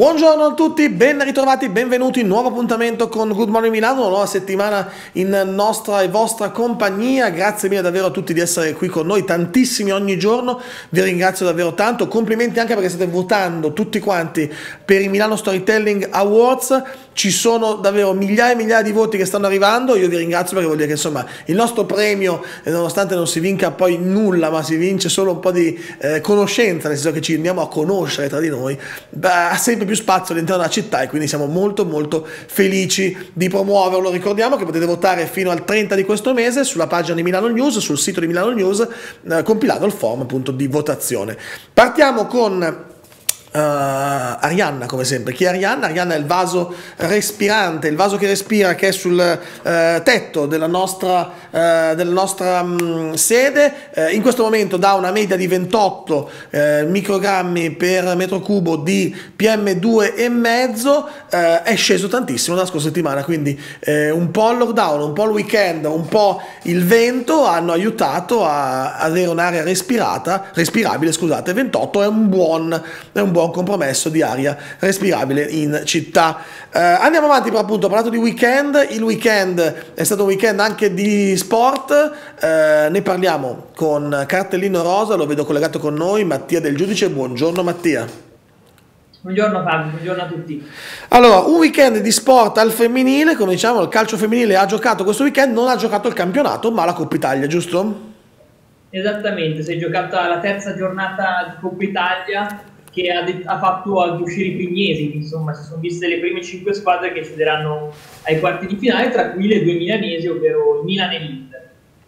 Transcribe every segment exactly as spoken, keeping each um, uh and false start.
Buongiorno a tutti, ben ritrovati, benvenuti, nuovo appuntamento con Good Morning Milano, una nuova settimana in nostra e vostra compagnia. Grazie mille davvero a tutti di essere qui con noi, tantissimi ogni giorno, vi ringrazio davvero tanto, complimenti anche perché state votando tutti quanti per i Milano Storytelling Awards. Ci sono davvero migliaia e migliaia di voti che stanno arrivando, io vi ringrazio perché vuol dire che insomma il nostro premio, nonostante non si vinca poi nulla, ma si vince solo un po' di eh, conoscenza, nel senso che ci andiamo a conoscere tra di noi, beh, ha sempre più spazio all'interno della città e quindi siamo molto molto felici di promuoverlo. Ricordiamo che potete votare fino al trenta di questo mese sulla pagina di Milano News, sul sito di Milano News, eh, compilando il form appunto di votazione. Partiamo con Uh, Arianna, come sempre. Chi è Arianna? Arianna è il vaso respirante, il vaso che respira, che è sul uh, tetto della nostra, uh, della nostra um, sede. Uh, in questo momento dà una media di ventotto uh, microgrammi per metro cubo di P M due e mezzo. Uh, è sceso tantissimo dalla scorsa settimana, quindi uh, un po' il lockdown, un po' il weekend, un po' il vento hanno aiutato a avere un'aria respirata, respirabile, scusate. ventotto è un buon, è un buon compromesso di aria respirabile in città. Eh, andiamo avanti, però appunto ho parlato di weekend, il weekend è stato un weekend anche di sport, eh, ne parliamo con Cartellino Rosa, lo vedo collegato con noi, Mattia Del Giudice. Buongiorno Mattia. Buongiorno Fabio, buongiorno a tutti. Allora, un weekend di sport al femminile, come diciamo il calcio femminile ha giocato questo weekend, non ha giocato il campionato ma la Coppa Italia, giusto? Esattamente, si è giocata la terza giornata di Coppa Italia, che ha, ha fatto anche uscire i Pignesi, insomma si sono viste le prime cinque squadre che accederanno ai quarti di finale, tra cui le due milanesi, ovvero il Milan e l'Inter.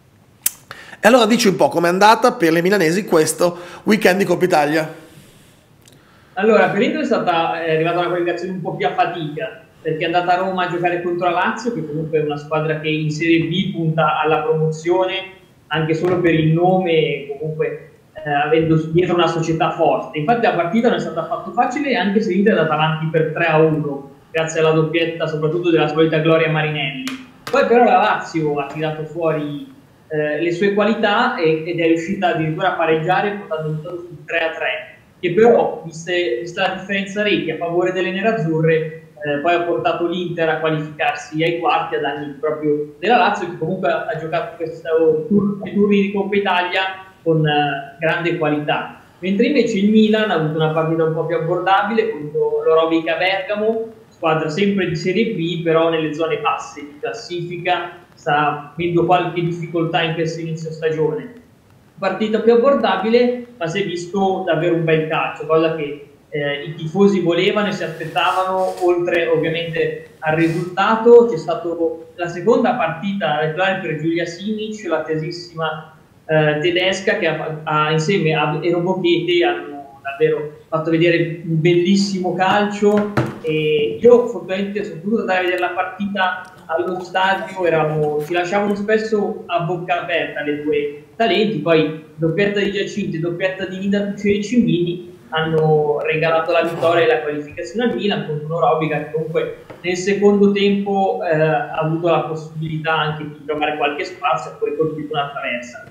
E allora dici un po' com'è andata per le milanesi questo weekend di Coppa Italia? Allora, per l'Inter è stata è arrivata una qualificazione un po' più a fatica, perché è andata a Roma a giocare contro la Lazio, che comunque è una squadra che in Serie B punta alla promozione, anche solo per il nome e comunque Eh, avendo dietro una società forte. Infatti la partita non è stata affatto facile, anche se l'Inter è andata avanti per tre a uno grazie alla doppietta soprattutto della solita Gloria Marinelli. Poi però la Lazio ha tirato fuori eh, le sue qualità e, ed è riuscita addirittura a pareggiare portando il risultato sul tre a tre, che però viste, vista la differenza reti a favore delle nerazzurre eh, poi ha portato l'Inter a qualificarsi ai quarti a danni proprio della Lazio, che comunque ha giocato questo tour, turni di Coppa Italia con uh, grande qualità, mentre invece il Milan ha avuto una partita un po' più abbordabile contro l'Orobica Bergamo, squadra sempre di Serie B, però nelle zone basse di classifica, sta avendo qualche difficoltà in questo inizio stagione. Partita più abbordabile, ma si è visto davvero un bel calcio, cosa che eh, i tifosi volevano e si aspettavano. Oltre ovviamente al risultato, c'è stata la seconda partita regolare per Giulia Simic, la tesissima Uh, tedesca, che ha, ha, insieme a Ero Bochete hanno davvero fatto vedere un bellissimo calcio, e io fortunatamente sono potuto andare a vedere la partita allo stadio, eravamo, ci lasciavano spesso a bocca aperta le due talenti, poi doppietta di Giacinto e doppietta di Nida Tucci Cimini hanno regalato la vittoria e la qualificazione al Milan contro un'Orobica che comunque nel secondo tempo eh, ha avuto la possibilità anche di trovare qualche spazio e poi colpito una traversa.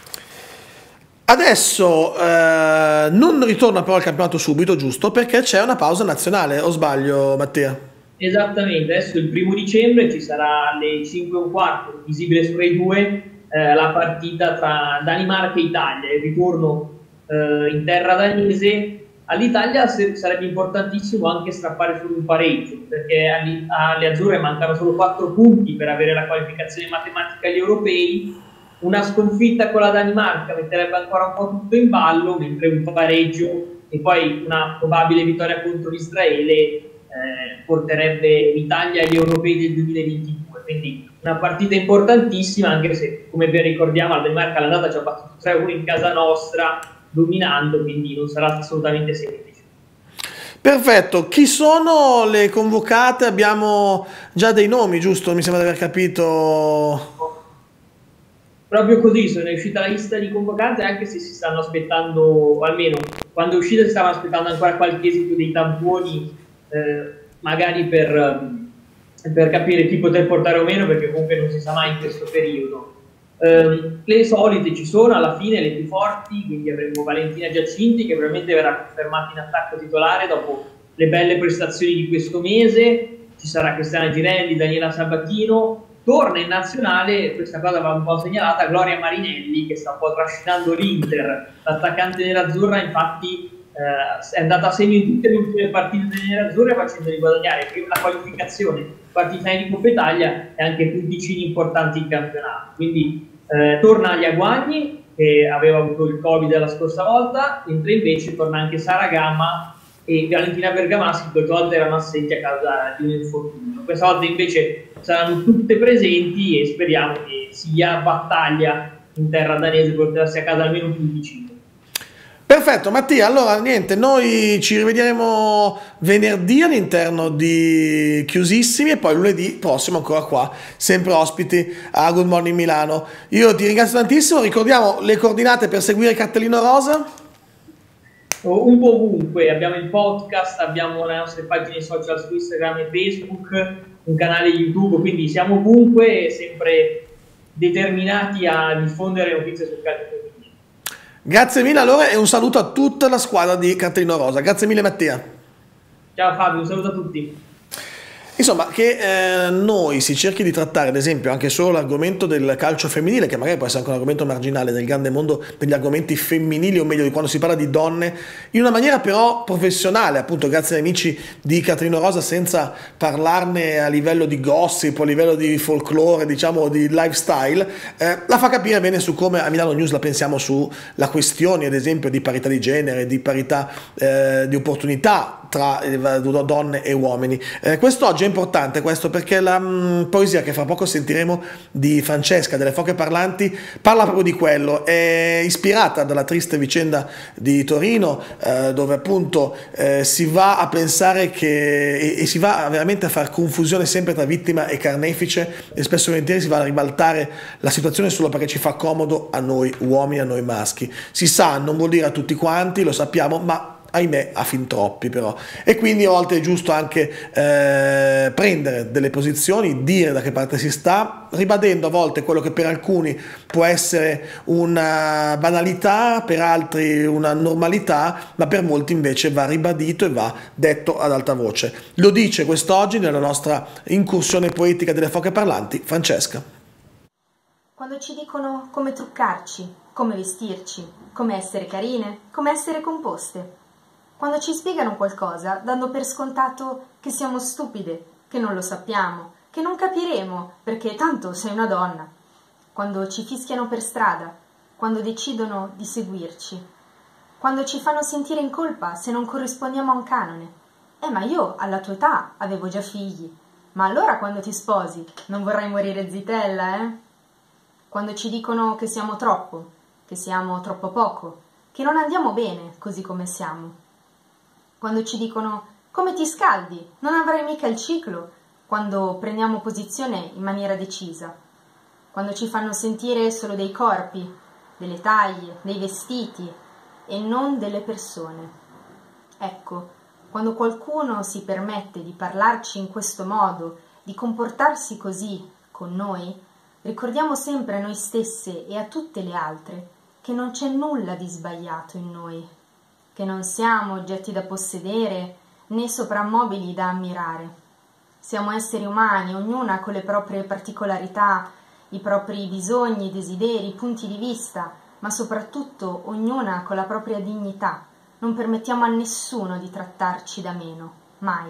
Adesso eh, non ritorna però al campionato subito, giusto? Perché c'è una pausa nazionale, o sbaglio Mattia? Esattamente, adesso il primo dicembre ci sarà alle cinque e un quarto, visibile su Rai due, eh, la partita tra Danimarca e Italia, il ritorno eh, in terra danese. All'Italia sarebbe importantissimo anche strappare solo un pareggio, perché alle azzurre mancano solo quattro punti per avere la qualificazione matematica agli europei. Una sconfitta con la Danimarca metterebbe ancora un po' tutto in ballo, mentre un pareggio e poi una probabile vittoria contro l'Israele eh, porterebbe l'Italia agli europei del duemilaventidue. Quindi una partita importantissima, anche se, come ben ricordiamo, la Danimarca all'andata ci ha battuto tre a uno in casa nostra, dominando, quindi non sarà assolutamente semplice. Perfetto, chi sono le convocate? Abbiamo già dei nomi, giusto? Mi sembra di aver capito. Proprio così, sono uscita la lista di convocate, anche se si stanno aspettando, o almeno quando è uscita si stavano aspettando ancora qualche esito dei tamponi, eh, magari per, per capire chi poter portare o meno, perché comunque non si sa mai in questo periodo. Eh, le solite ci sono, alla fine le più forti, quindi avremo Valentina Giacinti che probabilmente verrà confermata in attacco titolare dopo le belle prestazioni di questo mese, ci sarà Cristiana Girelli, Daniela Sabatino, torna in nazionale, questa cosa va un po' segnalata, Gloria Marinelli che sta un po' trascinando l'Inter, l'attaccante nerazzurra infatti eh, è andata a segno in tutte le ultime partite delle nerazzurre facendoli guadagnare prima la qualificazione, partita di Coppa Italia e anche punticini importanti in campionato, quindi eh, torna agli Aguagni che aveva avuto il Covid la scorsa volta, mentre invece torna anche Sara Gama e Valentina Bergamaschi che questa volta erano assenti a causa di un infortunio. Questa volta invece saranno tutte presenti e speriamo che sia battaglia in terra danese per portarsi a casa almeno un punticino. Perfetto Mattia, allora niente, noi ci rivediamo venerdì all'interno di Chiusissimi e poi lunedì prossimo ancora qua, sempre ospiti a Good Morning Milano. Io ti ringrazio tantissimo, ricordiamo le coordinate per seguire il Cartellino Rosa? Un po' ovunque, abbiamo il podcast, abbiamo le nostre pagine social su Instagram e Facebook, un canale YouTube, quindi siamo ovunque, sempre determinati a diffondere notizie sul calcio femminile. Grazie mille allora e un saluto a tutta la squadra di Cartellino Rosa. Grazie mille Mattia. Ciao Fabio, un saluto a tutti. Insomma, che eh, noi si cerchi di trattare, ad esempio, anche solo l'argomento del calcio femminile, che magari può essere anche un argomento marginale nel grande mondo degli argomenti femminili, o meglio di quando si parla di donne, in una maniera però professionale, appunto grazie agli amici di Cartellino Rosa, senza parlarne a livello di gossip, a livello di folklore, diciamo di lifestyle, eh, la fa capire bene su come a Milano News la pensiamo sulla questione, ad esempio, di parità di genere, di parità eh, di opportunità tra donne e uomini. Eh, quest'oggi è importante questo perché la mh, poesia che fra poco sentiremo di Francesca delle Foche Parlanti parla proprio di quello, è ispirata dalla triste vicenda di Torino eh, dove appunto eh, si va a pensare che e, e si va veramente a far confusione sempre tra vittima e carnefice e spesso e volentieri si va a ribaltare la situazione solo perché ci fa comodo a noi uomini, a noi maschi. Si sa, non vuol dire a tutti quanti, lo sappiamo, ma ahimè a fin troppi però, e quindi a volte è giusto anche eh, prendere delle posizioni, dire da che parte si sta, ribadendo a volte quello che per alcuni può essere una banalità, per altri una normalità, ma per molti invece va ribadito e va detto ad alta voce. Lo dice quest'oggi nella nostra incursione poetica delle Foche Parlanti Francesca. Quando ci dicono come truccarci, come vestirci, come essere carine, come essere composte. Quando ci spiegano qualcosa dando per scontato che siamo stupide, che non lo sappiamo, che non capiremo perché tanto sei una donna. Quando ci fischiano per strada, quando decidono di seguirci. Quando ci fanno sentire in colpa se non corrispondiamo a un canone. Eh ma io alla tua età avevo già figli, ma allora quando ti sposi non vorrai morire zitella, eh? Quando ci dicono che siamo troppo, che siamo troppo poco, che non andiamo bene così come siamo. Quando ci dicono come ti scaldi, non avrai mica il ciclo, quando prendiamo posizione in maniera decisa. Quando ci fanno sentire solo dei corpi, delle taglie, dei vestiti e non delle persone. Ecco, quando qualcuno si permette di parlarci in questo modo, di comportarsi così con noi, ricordiamo sempre a noi stesse e a tutte le altre che non c'è nulla di sbagliato in noi, che non siamo oggetti da possedere né soprammobili da ammirare. Siamo esseri umani, ognuna con le proprie particolarità, i propri bisogni, desideri, punti di vista, ma soprattutto ognuna con la propria dignità. Non permettiamo a nessuno di trattarci da meno, mai.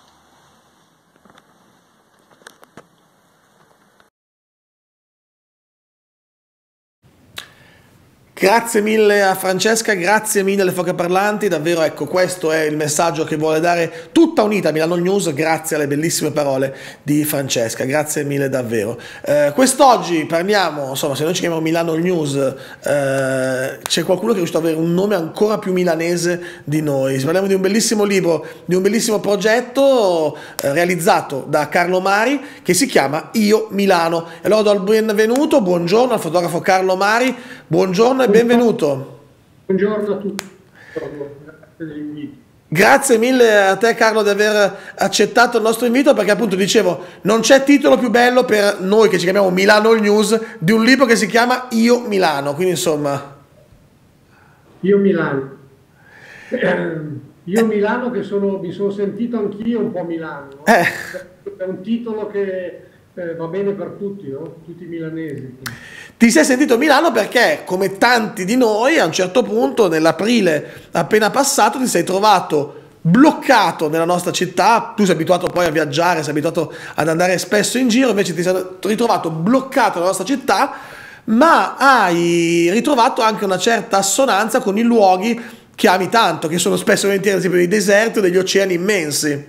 Grazie mille a Francesca, grazie mille alle Foche Parlanti, davvero ecco questo è il messaggio che vuole dare tutta unita Milano News grazie alle bellissime parole di Francesca, grazie mille davvero. Eh, quest'oggi parliamo, insomma se noi ci chiamiamo Milano News eh, c'è qualcuno che è riuscito ad avere un nome ancora più milanese di noi, parliamo di un bellissimo libro, di un bellissimo progetto eh, realizzato da Carlo Mari che si chiama Io Milano. E allora do il benvenuto, buongiorno al fotografo Carlo Mari, buongiorno e benvenuto. Buongiorno a tutti, grazie dell'invito. Grazie mille a te Carlo di aver accettato il nostro invito perché appunto dicevo non c'è titolo più bello per noi che ci chiamiamo Milano News di un libro che si chiama Io Milano, quindi insomma... Io Milano. Eh, Io Milano che sono, mi sono sentito anch'io un po' Milano, no? Eh. È un titolo che eh, va bene per tutti, no? Tutti i milanesi. Ti sei sentito Milano perché, come tanti di noi, a un certo punto, nell'aprile appena passato, ti sei trovato bloccato nella nostra città. Tu sei abituato poi a viaggiare, sei abituato ad andare spesso in giro, invece ti sei ritrovato bloccato nella nostra città, ma hai ritrovato anche una certa assonanza con i luoghi che ami tanto, che sono spesso e volentieri, ad esempio, dei deserti o degli oceani immensi.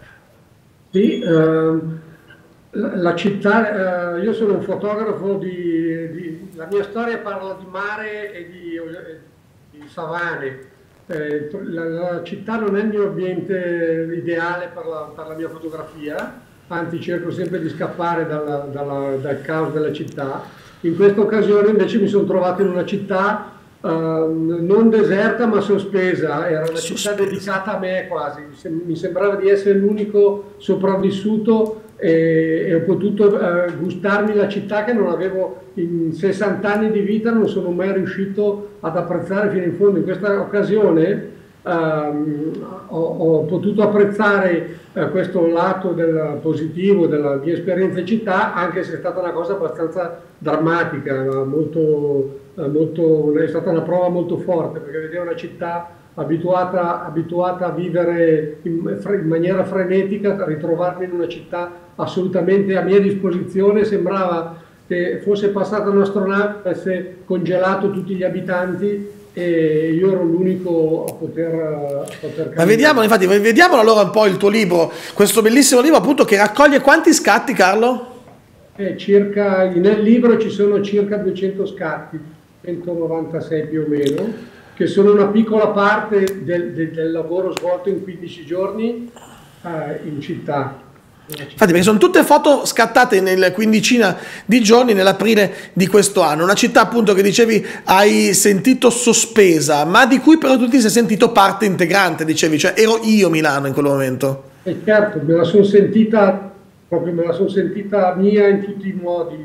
Sì, ehm, la la città, eh, io sono un fotografo di, di- la mia storia parla di mare e di, e di savane. Eh, la, la città non è il mio ambiente ideale per la, per la mia fotografia, anzi cerco sempre di scappare dalla- dalla- dal caos della città. In questa occasione invece mi sono trovato in una città ehm, non deserta ma sospesa, era una città Sospesa. dedicata a me quasi, mi sem- mi sembrava di essere l'unico sopravvissuto e, e ho potuto eh, gustarmi la città che non avevo in sessanta anni di vita, non sono mai riuscito ad apprezzare fino in fondo. In questa occasione ehm, ho, ho potuto apprezzare eh, questo lato del positivo della mia esperienza in città, anche se è stata una cosa abbastanza drammatica, ma molto, eh, molto, è stata una prova molto forte, perché vedere una città abituata, abituata a vivere in, in maniera frenetica, ritrovarmi in una città assolutamente a mia disposizione, sembrava che fosse passata un'astronave, avesse congelato tutti gli abitanti e io ero l'unico a poter, a poter Ma camminare. vediamo, infatti, vediamo allora un po' il tuo libro, questo bellissimo libro appunto che raccoglie quanti scatti, Carlo? Eh, circa, nel libro ci sono circa duecento scatti, centonovantasei più o meno, che sono una piccola parte del, del- del lavoro svolto in quindici giorni eh, in città. Infatti, perché sono tutte foto scattate nel quindicina di giorni nell'aprile di questo anno. Una città appunto che dicevi hai sentito sospesa, ma di cui però tu ti sei sentito parte integrante, dicevi, cioè ero io Milano in quel momento. E certo, me la sono sentita, proprio me la sono sentita mia in tutti i modi,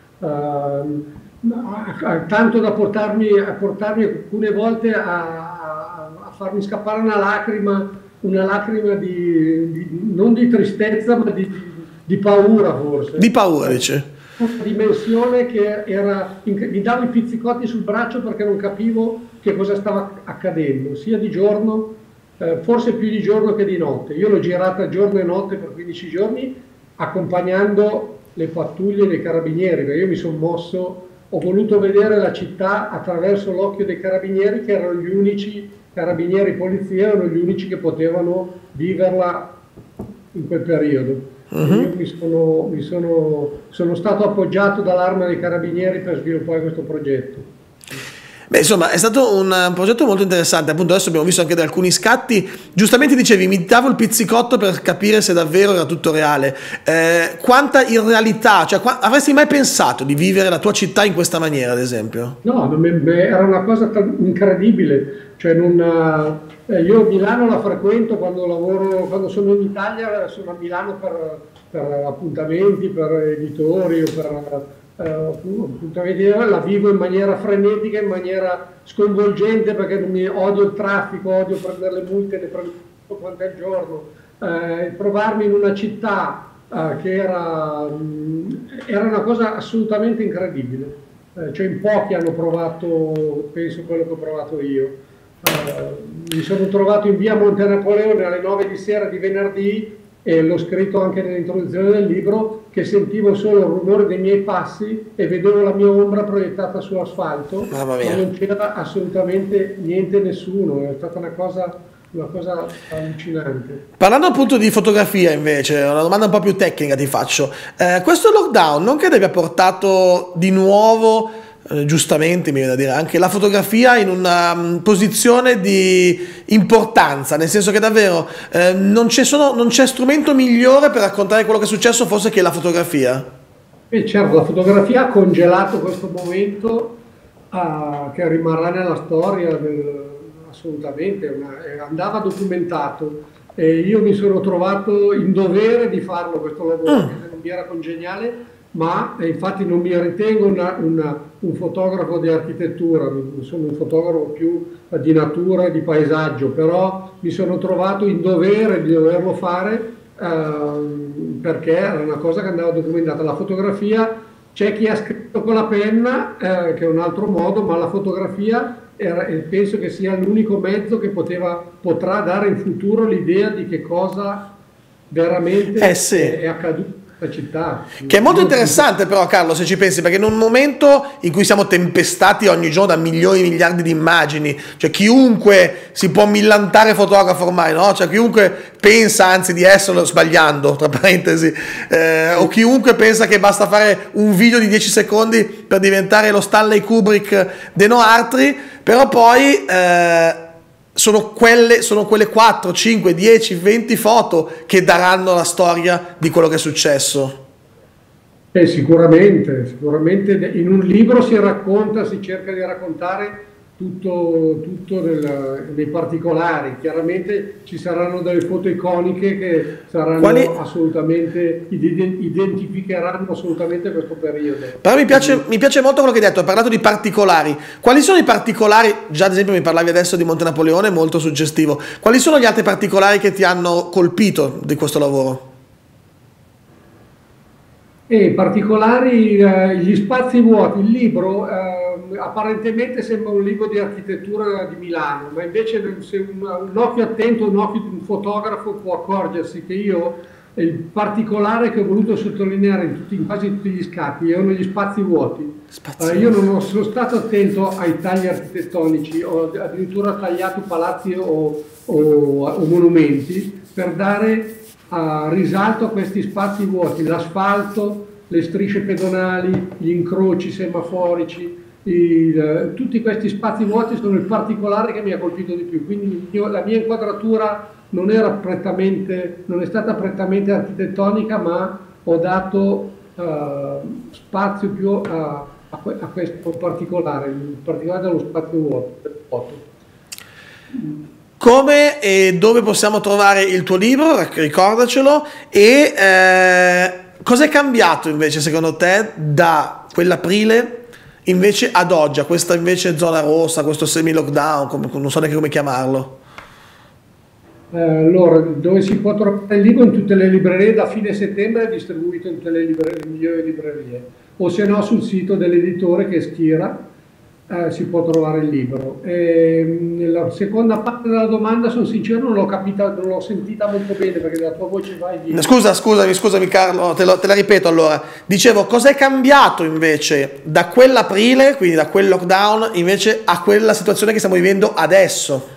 ehm, a- a- tanto da portarmi, a portarmi alcune volte a, a- a farmi scappare una lacrima, una lacrima di, di- non di tristezza, ma di, di paura forse. Di paura, dice. Una dimensione che era, mi dava i pizzicotti sul braccio perché non capivo che cosa stava accadendo, sia di giorno, eh, forse più di giorno che di notte. Io l'ho girata giorno e notte per quindici giorni accompagnando le pattuglie dei carabinieri, perché io mi sono mosso, ho voluto vedere la città attraverso l'occhio dei carabinieri, che erano gli unici carabinieri e polizia, erano gli unici che potevano viverla in quel periodo. Uh-huh. Io mi sono, mi sono, sono stato appoggiato dall'Arma dei Carabinieri per sviluppare questo progetto. Beh, insomma, è stato un progetto molto interessante. Appunto, adesso abbiamo visto anche da alcuni scatti. Giustamente dicevi, mi davo il pizzicotto per capire se davvero era tutto reale. Eh, quanta irrealità, cioè, qua, avresti mai pensato di vivere la tua città in questa maniera, ad esempio? No, non mi- era una cosa incredibile. Cioè, non, eh, io Milano la frequento quando lavoro, quando sono in Italia, sono a Milano per, per appuntamenti, per editori o per eh, appuntamenti, la vivo in maniera frenetica, in maniera sconvolgente perché non mi odio il traffico, odio prendere le multe, ne prendo quanto è il giorno. Eh, trovarmi in una città eh, che era, mh, era una cosa assolutamente incredibile. Eh, cioè in pochi hanno provato, penso, quello che ho provato io. Uh, mi sono trovato in via Monte Napoleone alle nove di sera di venerdì e l'ho scritto anche nell'introduzione del libro, che sentivo solo il rumore dei miei passi e vedevo la mia ombra proiettata sull'asfalto, ma non c'era assolutamente niente, nessuno, è stata una cosa, una cosa allucinante. Parlando appunto di fotografia invece, una domanda un po' più tecnica ti faccio. Eh, questo lockdown non credi abbia portato di nuovo... Eh, giustamente mi viene da dire anche la fotografia in una um, posizione di importanza, nel senso che davvero eh, non c'è non c'è strumento migliore per raccontare quello che è successo forse che la fotografia. E certo, la fotografia ha congelato questo momento uh, che rimarrà nella storia del, assolutamente, una, andava documentato e io mi sono trovato in dovere di farlo questo lavoro, mm. che se non mi era congeniale. ma eh, infatti non mi ritengo una, una, un fotografo di architettura, sono un fotografo più di natura e di paesaggio, però mi sono trovato in dovere di doverlo fare eh, perché era una cosa che andava documentata. La fotografia, c'è chi ha scritto con la penna, eh, che è un altro modo, ma la fotografia era, e penso che sia l'unico mezzo che poteva, potrà dare in futuro l'idea di che cosa veramente eh sì. è, è accaduto. Città. Che è molto interessante però, Carlo, se ci pensi, perché in un momento in cui siamo tempestati ogni giorno da milioni e miliardi di immagini, cioè chiunque si può millantare fotografo ormai, no? Cioè chiunque pensa anzi di esserlo, sbagliando, tra parentesi, eh, o chiunque pensa che basta fare un video di dieci secondi per diventare lo Stanley Kubrick de Noartri, però poi eh, Sono quelle, sono quelle quattro, cinque, dieci, venti foto che daranno la storia di quello che è successo. Eh, sicuramente, sicuramente in un libro si racconta, si cerca di raccontare tutto, tutto nel, nei particolari. Chiaramente ci saranno delle foto iconiche che saranno Quali... assolutamente, identificheranno assolutamente questo periodo. Però mi piace, mi piace molto quello che hai detto, hai parlato di particolari. Quali sono i particolari? Già ad esempio mi parlavi adesso di Monte Napoleone, molto suggestivo. Quali sono gli altri particolari che ti hanno colpito di questo lavoro? E in particolari eh, gli spazi vuoti. Il libro eh, apparentemente sembra un libro di architettura di Milano, ma invece se un, un occhio attento, un occhio di un fotografo può accorgersi che io il particolare che ho voluto sottolineare in, tutti, in quasi tutti gli scatti erano gli spazi vuoti. Spazi eh, io non ho, sono stato attento ai tagli architettonici, ho addirittura tagliato palazzi o, o, o monumenti per dare a risalto a questi spazi vuoti, l'asfalto, le strisce pedonali, gli incroci semaforici, il, tutti questi spazi vuoti sono il particolare che mi ha colpito di più. Quindi io, la mia inquadratura non, era prettamente, non è stata prettamente architettonica, ma ho dato uh, spazio più a, a, a questo particolare, in particolare dello spazio vuoto. Come e dove possiamo trovare il tuo libro? Ricordacelo. E eh, cosa è cambiato invece secondo te da quell'aprile invece ad oggi, a questa invece zona rossa, questo semi-lockdown, come, non so neanche come chiamarlo? Eh, allora, dove si può trovare il libro? In tutte le librerie, da fine settembre è distribuito in tutte le, librerie, le migliori librerie, o se no sul sito dell'editore che è Schira. Eh, si può trovare il libro. E, la seconda parte della domanda, sono sincero, non l'ho capita, non l'ho sentita molto bene perché la tua voce va e viene. Scusa, scusami, scusami Carlo, te, lo, te la ripeto allora. Dicevo, cos'è cambiato invece da quell'aprile, quindi da quel lockdown, invece a quella situazione che stiamo vivendo adesso?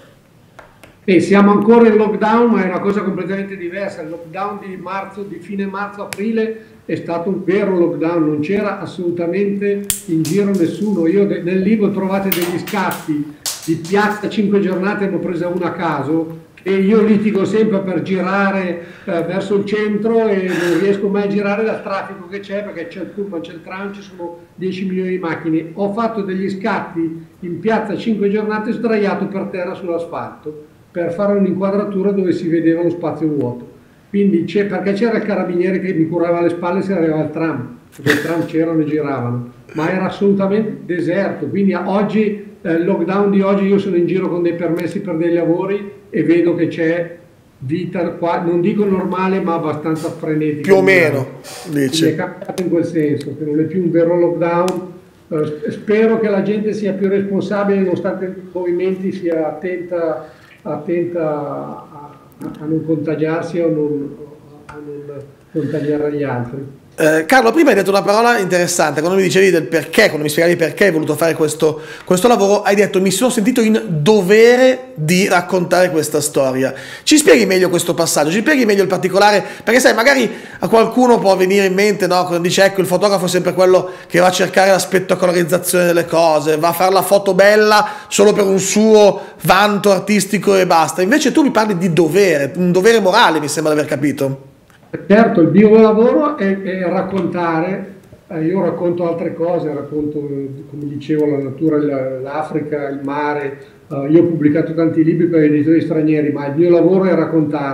E siamo ancora in lockdown, ma è una cosa completamente diversa. Il lockdown di marzo, di fine marzo-aprile è stato un vero lockdown, non c'era assolutamente in giro nessuno. Io nel libro trovate degli scatti di piazza cinque giornate, ne ho presa una a caso, che io litigo sempre per girare eh, verso il centro e non riesco mai a girare dal traffico che c'è, perché c'è il pullman, c'è il tram, ci sono dieci milioni di macchine. Ho fatto degli scatti in piazza cinque giornate sdraiato per terra sull'asfalto per fare un'inquadratura dove si vedeva lo spazio vuoto. Quindi c'è, perché c'era il carabiniere che mi curava le spalle se arrivava il tram, perché il tram c'erano e giravano, ma era assolutamente deserto. Quindi oggi, eh, il lockdown di oggi, io sono in giro con dei permessi per dei lavori e vedo che c'è vita qua, non dico normale, ma abbastanza frenetica. Più o meno, dice. È cambiato in quel senso, che non è più un vero lockdown. Eh, spero che la gente sia più responsabile, nonostante i movimenti, sia attenta, attenta a, a non contagiarsi o non, a non contagiare gli altri. Eh, Carlo, prima hai detto una parola interessante, quando mi dicevi del perché, quando mi spiegavi perché hai voluto fare questo, questo lavoro, hai detto mi sono sentito in dovere di raccontare questa storia. Ci spieghi meglio questo passaggio, ci spieghi meglio il particolare, perché sai, magari a qualcuno può venire in mente, no, quando dice ecco il fotografo è sempre quello che va a cercare la spettacolarizzazione delle cose, va a fare la foto bella solo per un suo vanto artistico e basta. Invece tu mi parli di dovere, un dovere morale, mi sembra di aver capito. Certo, il mio lavoro è, è raccontare, eh, io racconto altre cose, racconto, come dicevo, la natura, l'Africa, il mare, eh, io ho pubblicato tanti libri per editori stranieri, ma il mio lavoro è raccontare.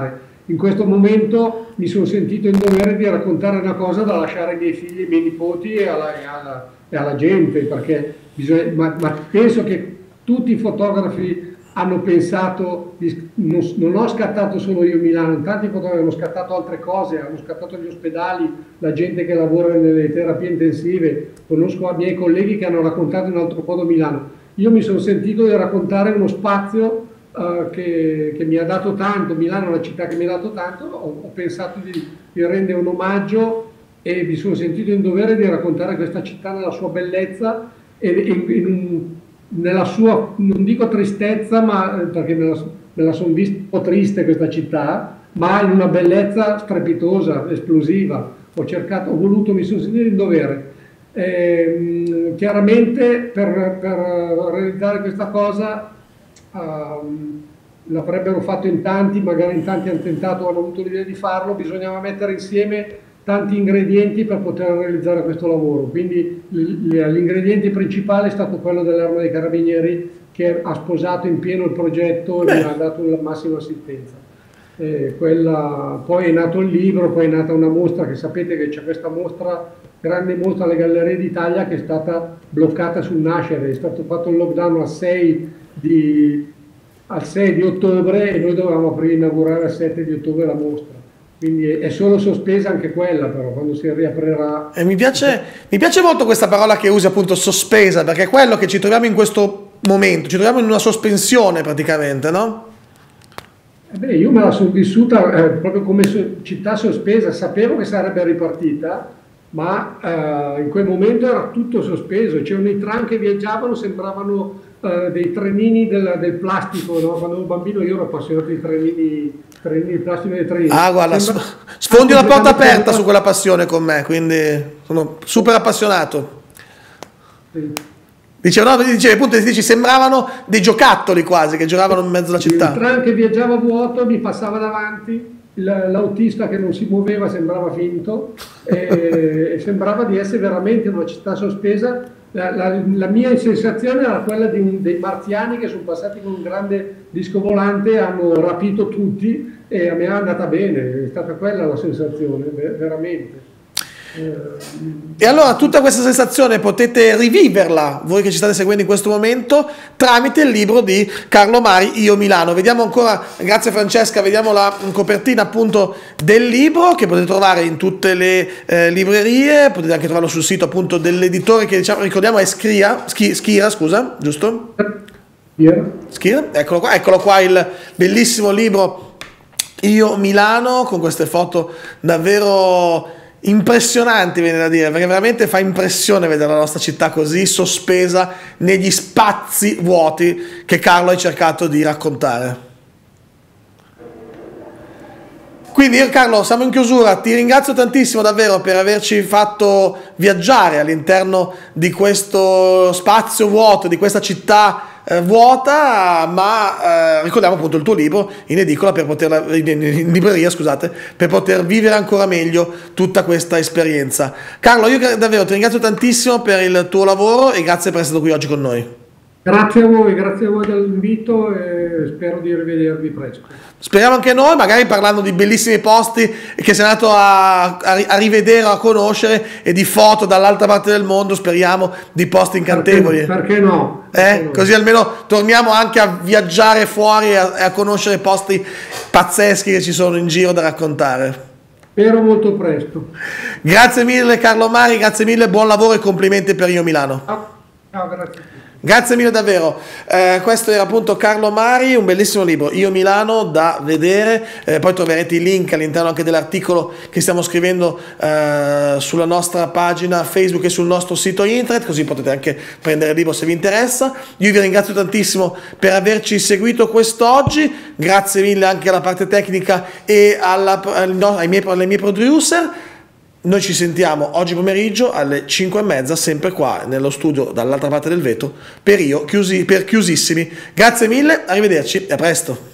in questo momento mi sono sentito in dovere di raccontare una cosa da lasciare ai miei figli, ai miei nipoti e alla, e alla, e alla gente, perché bisogna, ma, ma penso che tutti i fotografi hanno pensato, di, non, non ho scattato solo io Milano, tanti fotografi hanno scattato altre cose, hanno scattato gli ospedali, la gente che lavora nelle terapie intensive, conosco i miei colleghi che hanno raccontato in altro modo Milano. Io mi sono sentito di raccontare uno spazio uh, che, che mi ha dato tanto, Milano è una città che mi ha dato tanto, ho, ho pensato di, di rendere un omaggio e mi sono sentito in dovere di raccontare questa città nella sua bellezza e in, in un, nella sua, non dico tristezza, ma perché me la, me la sono vista un po' triste questa città, ma in una bellezza strepitosa, esplosiva. Ho cercato, ho voluto, mi sono sentito in dovere. Eh, chiaramente per, per realizzare questa cosa um, l'avrebbero fatto in tanti, magari in tanti hanno tentato, hanno avuto l'idea di farlo, bisognava mettere insieme tanti ingredienti per poter realizzare questo lavoro, quindi l'ingrediente principale è stato quello dell'Arma dei Carabinieri, che ha sposato in pieno il progetto e mi ha dato la massima assistenza. Eh, quella, poi è nato il libro, poi è nata una mostra, che sapete che c'è questa mostra, grande mostra alle Gallerie d'Italia, che è stata bloccata sul nascere, è stato fatto il lockdown al sei di, al sei di ottobre e noi dovevamo aprire, inaugurare al sette di ottobre la mostra. Quindi è solo sospesa anche quella, però quando si riaprirà. E mi piace, mi piace molto questa parola che usi, appunto, sospesa, perché è quello che ci troviamo in questo momento, ci troviamo in una sospensione praticamente, no? Eh beh, io me la sono vissuta eh, proprio come so città sospesa, sapevo che sarebbe ripartita, ma eh, in quel momento era tutto sospeso, c'erano i tram che viaggiavano, sembravano eh, dei trenini del, del plastico, no? Quando ero bambino io ero appassionato di trenini. Il plastico dei treni. Ah, guarda, Sembra... sfondi una porta aperta su quella passione con me, quindi sono super appassionato. Sì. Dicevo, no, dicevi, appunto, dici, sembravano dei giocattoli quasi che giocavano in mezzo alla città. Il tram che viaggiava a vuoto mi passava davanti, l'autista che non si muoveva sembrava finto e sembrava di essere veramente in una città sospesa. La, la, la mia sensazione era quella di un, dei marziani che sono passati con un grande disco volante, hanno rapito tutti e a me è andata bene, è stata quella la sensazione, veramente. E allora tutta questa sensazione potete riviverla, voi che ci state seguendo in questo momento, tramite il libro di Carlo Mari, Io Milano. Vediamo ancora, grazie Francesca, vediamo la copertina appunto del libro che potete trovare in tutte le eh, librerie, potete anche trovarlo sul sito appunto dell'editore che, diciamo, ricordiamo è Schira, Schira, scusa, giusto? Yeah. Schira, eccolo qua, eccolo qua il bellissimo libro Io Milano, con queste foto davvero impressionanti, viene da dire, perché veramente fa impressione vedere la nostra città così sospesa negli spazi vuoti che Carlo ha cercato di raccontare. Quindi io, Carlo, siamo in chiusura, ti ringrazio tantissimo davvero per averci fatto viaggiare all'interno di questo spazio vuoto, di questa città eh, vuota, ma eh, ricordiamo appunto il tuo libro in edicola per poter, in, in libreria, scusate, per poter vivere ancora meglio tutta questa esperienza. Carlo, io davvero ti ringrazio tantissimo per il tuo lavoro e grazie per essere stato qui oggi con noi. Grazie a voi, grazie a voi dell'invito e spero di rivedervi presto. Speriamo anche noi, magari parlando di bellissimi posti che sei andato a, a, a rivedere, a conoscere, e di foto dall'altra parte del mondo, speriamo, di posti incantevoli. Perché, perché no? Eh? Perché no? Così almeno torniamo anche a viaggiare fuori e a, a conoscere posti pazzeschi che ci sono in giro da raccontare. Spero molto presto. Grazie mille Carlo Mari, grazie mille, buon lavoro e complimenti per Io Milano. Ciao, ciao, grazie. Grazie mille davvero, eh, questo era appunto Carlo Mari, un bellissimo libro, Io Milano, da vedere, eh, poi troverete i link all'interno anche dell'articolo che stiamo scrivendo eh, sulla nostra pagina Facebook e sul nostro sito internet, così potete anche prendere il libro se vi interessa. Io vi ringrazio tantissimo per averci seguito quest'oggi, grazie mille anche alla parte tecnica e alla, ai miei, alle mie producer. Noi ci sentiamo oggi pomeriggio alle cinque e mezza, sempre qua nello studio dall'altra parte del vetro, per io, chiusi, per chiusissimi. Grazie mille, arrivederci e a presto.